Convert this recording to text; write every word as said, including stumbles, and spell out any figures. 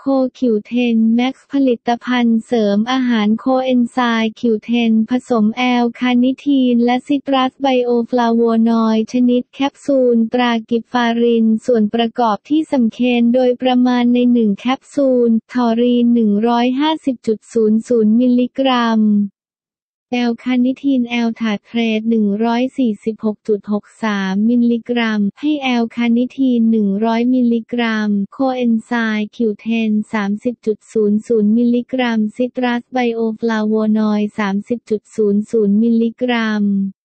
โคคิวเทนแม็กซ์ผลิตภัณฑ์เสริมอาหารโคเอนไซม์คิวเทนผสมแอลคาเนิทีนและซิตรัสไบโอฟลาโวนอยด์ชนิดแคปซูลตรากิฟฟารินส่วนประกอบที่สำคัญโดยประมาณในหนึ่งแคปซูลทอรีน หนึ่งร้อยห้าสิบจุดศูนย์ศูนย์ มิลลิกรัมแอลคาเนิทีนแอลทาเทรต หนึ่งร้อยสี่สิบหกจุดหกสาม มิลลิกรัมให้แอลคาเนิทีน หนึ่งร้อย มิลลิกรัมโคเอนไซม์คิวเทน สามสิบจุดศูนย์ศูนย์ มิลลิกรัมซิตรัสไบโอฟลาโวนอยด์ สามสิบจุดศูนย์ศูนย์ มิลลิกรัม